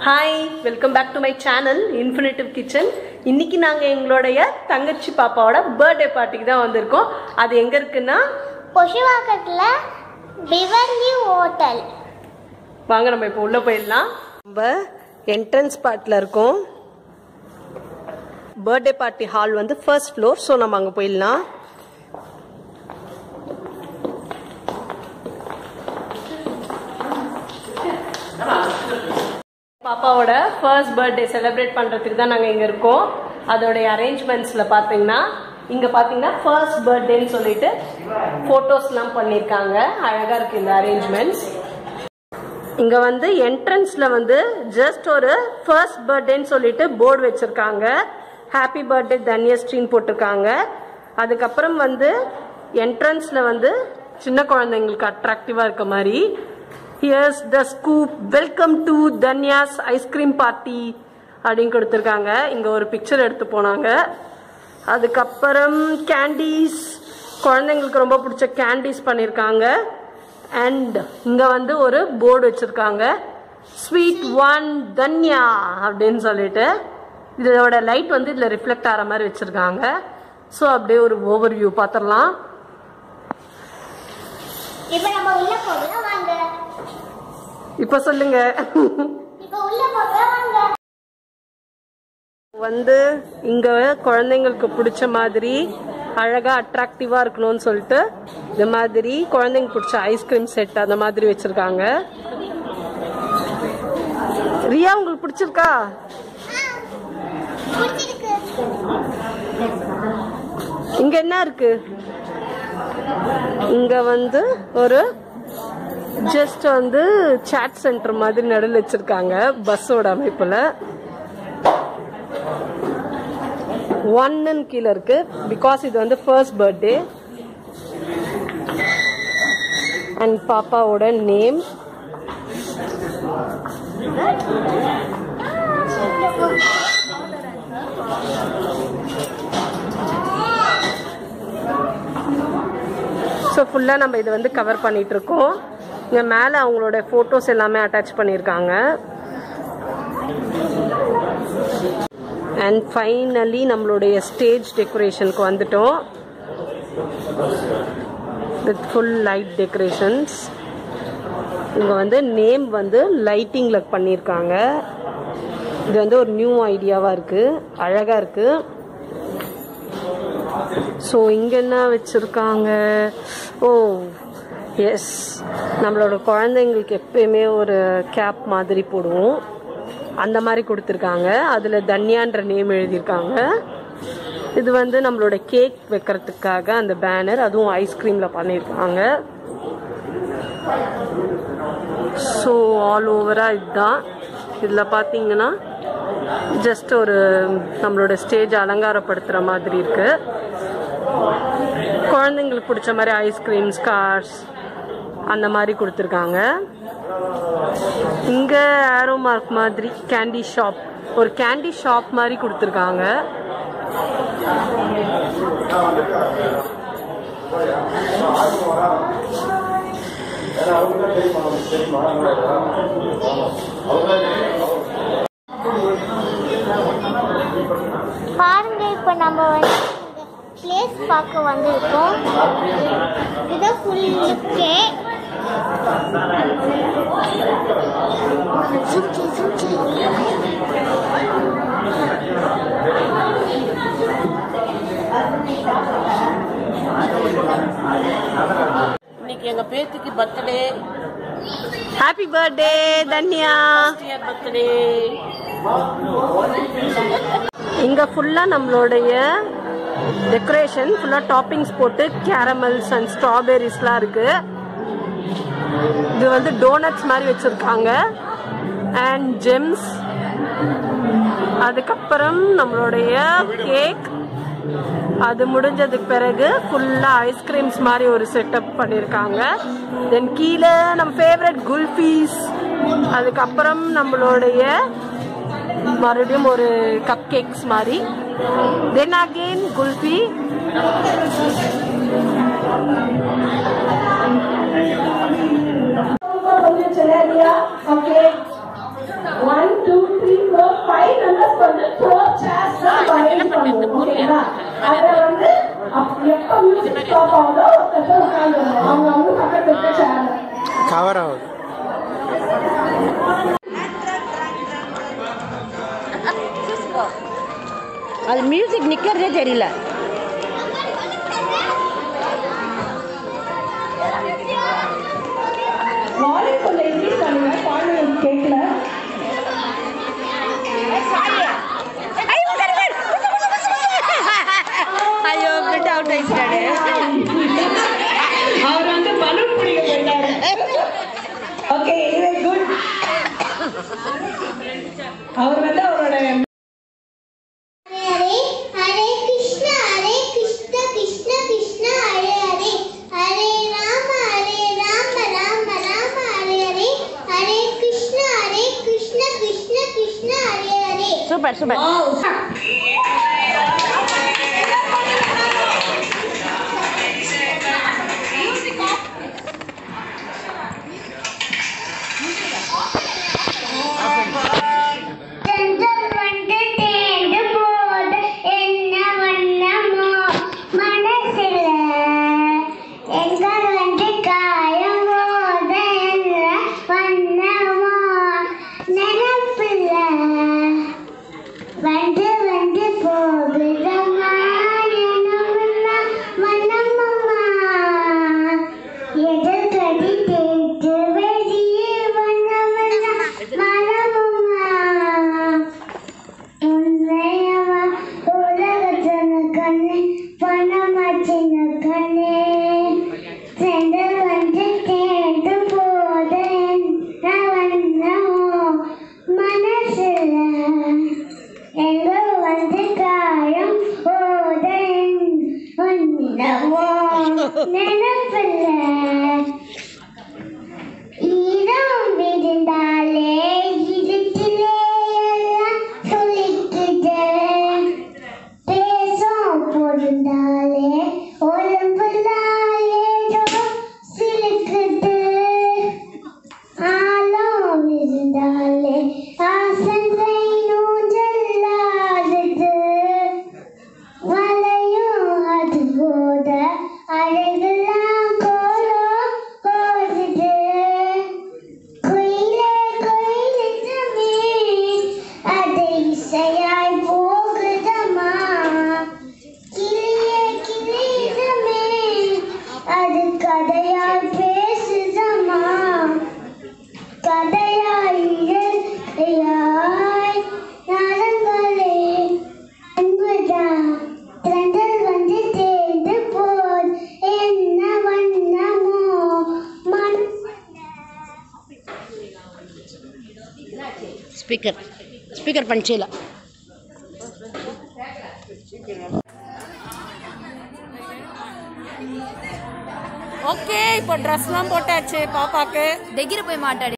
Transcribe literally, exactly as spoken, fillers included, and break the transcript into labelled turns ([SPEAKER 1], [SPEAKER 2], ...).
[SPEAKER 1] Hi, welcome back to my channel Infinitive Kitchen. இன்னைக்கு நாங்க எங்களுடைய தங்கச்சி பாப்பாவோட பர்த்டே பார்ட்டிக்கு தான் வந்திருக்கோம். அது எங்க இருக்குன்னா
[SPEAKER 2] பொஷிவாக்கத்துல பிவர்லி ஹோட்டல்.
[SPEAKER 1] வாங்க நம்ம இப்போ உள்ள போயிடலாம். நம்ம என்ட்ரன்ஸ் பார்ட்ல இருக்கோம். பர்த்டே பார்ட்டி ஹால் வந்து ஃபர்ஸ்ட் ஃப்ளோர். சோ நம்ம அங்க போயிடலாம். பாப்பாவோட ஃபர்ஸ்ட் பர்த்டே செலிப்ரேட் பண்றதுக்கு தான் நாங்க இங்க இருக்கோம். அதோட அரேஞ்ச்மெண்ட்ஸ்ல பாத்தீங்கன்னா இங்க பாத்தீங்கன்னா ஃபர்ஸ்ட் பர்த்டேன்னு சொல்லிட்டு போட்டோஸ் எல்லாம் பண்ணிருக்காங்க. அழகா இருக்கு இந்த அரேஞ்ச்மெண்ட்ஸ். இங்க வந்து என்ட்ரன்ஸ்ல வந்து ஜஸ்ட் ஒரு ஃபர்ஸ்ட் பர்த்டேன்னு சொல்லிட்டு போர்டு வச்சிருக்காங்க. ஹாப்பி பர்த்டே தன்யஸ்ரீன்னு போட்டிருக்காங்க. அதுக்கப்புறம் வந்து என்ட்ரன்ஸ்ல வந்து சின்ன குழந்தைங்களுக்கு அட்ராக்டிவா இருக்க மாதிரி Here's the scoop. Welcome to Danya's ice cream party. அப்படின்னு கொடுத்துருக்காங்க. இங்க ஒரு பிக்சர் எடுத்து போனாங்க. அதுக்கப்புறம் கேண்டீஸ், குழந்தைங்களுக்கு ரொம்ப பிடிச்ச கேண்டீஸ் பண்ணியிருக்காங்க. அண்ட் இங்க வந்து ஒரு போர்டு வச்சிருக்காங்க, ஸ்வீட் ஒன் தன்யா அப்படின்னு சொல்லிட்டு. இதோட லைட் வந்து இதுல ரிஃப்ளெக்ட் ஆகிற மாதிரி வச்சிருக்காங்க. ஸோ அப்படியே ஒரு ஓவர் வியூ பார்த்துடலாம்.
[SPEAKER 2] இப்போ நம்ம உள்ள போகலாம் வாங்க.
[SPEAKER 1] இப்ப சொல்லுங்க.
[SPEAKER 2] இப்போ உள்ள போகலாம் வாங்க.
[SPEAKER 1] வந்து இங்க குழந்தைங்களுக்கு பிடிச்ச மாதிரி அழகா அட்ராக்டிவா இருக்கணும்னு சொல்லிட்டு இந்த மாதிரி குழந்தைங்க பிடிச்ச ஐஸ்கிரீம் செட் அந்த மாதிரி வச்சிருக்காங்க. ரியா உங்களுக்கு பிடிச்சிருக்கா? இங்க என்ன இருக்கு? இங்க வந்து ஒரு ஜஸ்ட் வந்து சாட் சென்டர் மாதிரி நடுவில் வச்சிருக்காங்க பஸ்ஸோட அமைப்புல. ஒன்னு கீழே இருக்கு பிகாஸ் இது வந்து ஃபர்ஸ்ட் பர்த்டே. அண்ட் பாப்பாவோட நேம். ஸோ ஃபுல்லாக நம்ம இதை வந்து கவர் பண்ணிட்டு இருக்கோம். இங்கே மேலே அவங்களோட ஃபோட்டோஸ் எல்லாமே அட்டாச் பண்ணியிருக்காங்க. அண்ட் ஃபைனலி நம்மளுடைய ஸ்டேஜ் டெக்கரேஷனுக்கு வந்துட்டோம். With full light decorations. இங்கே வந்து நேம் வந்து லைட்டிங்கில் பண்ணியிருக்காங்க. இது வந்து ஒரு நியூ ஐடியாவாக இருக்குது, அழகாக இருக்குது. ஸோ இங்கே என்ன வச்சுருக்காங்க? ஓ எஸ், நம்மளோட குழந்தைங்களுக்கு எப்பயுமே ஒரு கேப் மாதிரி போடுவோம், அந்த மாதிரி கொடுத்துருக்காங்க. அதில் தன்யான்ற நேம் எழுதியிருக்காங்க. இது வந்து நம்மளோட கேக் வைக்கிறதுக்காக அந்த பேனர், அதுவும் ஐஸ்கிரீமில் பண்ணியிருக்காங்க. ஸோ ஆல் ஓவராக இதுதான். இதில் பார்த்தீங்கன்னா ஜஸ்ட் ஒரு நம்மளோட ஸ்டேஜ் அலங்காரப்படுத்துகிற மாதிரி இருக்கு. குழந்தைங்களுக்கு பிடிச்ச மாதிரி ஐஸ்கிரீம்ஸ், கார்ஸ் அந்த மாதிரி கொடுத்துருக்காங்க. இங்க ஆரோ மார்க் மாதிரி கேண்டி ஷாப், ஒரு கேண்டி ஷாப் மாதிரி கொடுத்துருக்காங்க.
[SPEAKER 2] பாருங்க, இப்போ நம்ம வந்து பிளேஸ் பார்க்க வந்திருக்கோம். இது ஃபுல் லுக்கே.
[SPEAKER 3] இன்னைக்கு எங்க பேத்திக்கு birthday.
[SPEAKER 1] Happy birthday Dhanya.
[SPEAKER 3] Birthday.
[SPEAKER 1] இங்க ஃபுல்லா நம்மளுடைய டெக்கரேஷன் ஃபுல்லா டாப்பிங்ஸ் போட்டு கேரமல்ஸ் அண்ட் ஸ்ட்ராபெரிஸ்லாம் இருக்கு. இது வந்து டோனட்ஸ் மாதிரி வச்சிருக்காங்க அண்ட் ஜெம்ஸ். அதுக்கப்புறம் நம்மளுடைய கேக். அது முடிஞ்சதுக்கு பிறகு ஃபுல்லா ஐஸ்கிரீம்ஸ் மாதிரி ஒரு செட்டப் பண்ணியிருக்காங்க. தென் கீழே நம்ம ஃபேவரட் குல்ஃபீஸ். அதுக்கப்புறம் நம்மளுடைய மறுபடியும் ஒரு கப் கேக்ஸ் மாதிரி. Then again kulfi. चला दिया. Okay. One, two.
[SPEAKER 4] ஓகேங்களா? அதை வந்து எப்ப மியூசிக் ஸ்டாப் ஆகுதோ உட்காந்து அவங்க வந்து பக்கத்து இருக்க சேர்
[SPEAKER 5] கவர் ஆகுது.
[SPEAKER 3] அது மியூசிக் நிக்கிறதே தெரியல.
[SPEAKER 4] வால்யூம் கொஞ்சம் இன்க்ரீஸ் பண்ணுங்க, பாடல் கேட்கல.
[SPEAKER 3] ஐயோ பிரிண்ட் அவுட் ஆயிட்டாரு.
[SPEAKER 4] அவர் வந்து பலூன் பிடிக்க போயிட்டாரு. Okay, anyway good. அவர் வந்து அவரோட
[SPEAKER 2] ஹரே ஹரே கிருஷ்ண ஹரே கிருஷ்ண கிருஷ்ண கிருஷ்ண ஹரே ஹரே ஹரே ராம ஹரே ராம ராம ராம ஹரே ஹரே ஹரே கிருஷ்ண ஹரே கிருஷ்ண கிருஷ்ண கிருஷ்ண ஹரே ஹரே.
[SPEAKER 3] Super super.
[SPEAKER 2] வந்து வந்து போகுதம்மா எனமுன்னா மனமம்மா எதிர்கடி தேய்த்து வெளியே வந்தவன்னா மனமம்மா உண்மையம்மா உலகத்தின கண்ணே பணமாச்சின கண்ணே சென்று வந்து தேர்ந்து போதேன் நான் வந்தோம் மனசுல எங்க வந்து காயம் ஓதன் உன்னமோ நினைப்பில்ல ஈரம் விழுந்தாலே இருட்டிலே எல்லாம் சொல்லிக்கிட்டு பேசும் பொருந்தாலே உடம்புலாலே சிலுக்குது ஆழம் விழுந்தாலே ஆசந்தை நூஞ்சல்லாதது வலையும் அது போத அழகெல்லாம் கோலம் போடுது குயிலே குயிலிட்டமே அது இசையாய் போகுதம்மா கிளியே கிளியிடமே அது கதையாய் பேசுதம்மா கதையாய் இயற்கையாய் நலங்களே அன்புதான் திரண்டல் வந்து தேர்ந்து போல் என்ன வண்ணமோ மண்
[SPEAKER 3] ஸ்பீக்கர் ஸ்பீக்கர் பஞ்சேல.
[SPEAKER 1] ஓகே, இப்போ ட்ரெஸ்லாம் போட்டாச்சு பாப்பாக்கு.
[SPEAKER 6] దగ్గర పోయి మాట్లాడి